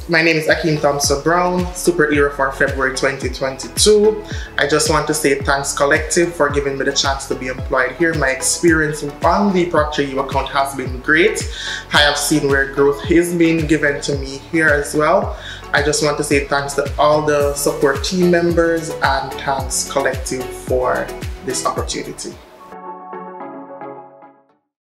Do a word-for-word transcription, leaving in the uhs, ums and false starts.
My name is Akeem Thompson Brown, superhero for February twenty twenty-two. I just want to say thanks Collective for giving me the chance to be employed here. My experience on the Procter U account has been great. I have seen where growth is being given to me here as well. I just want to say thanks to all the support team members and thanks Collective for this opportunity.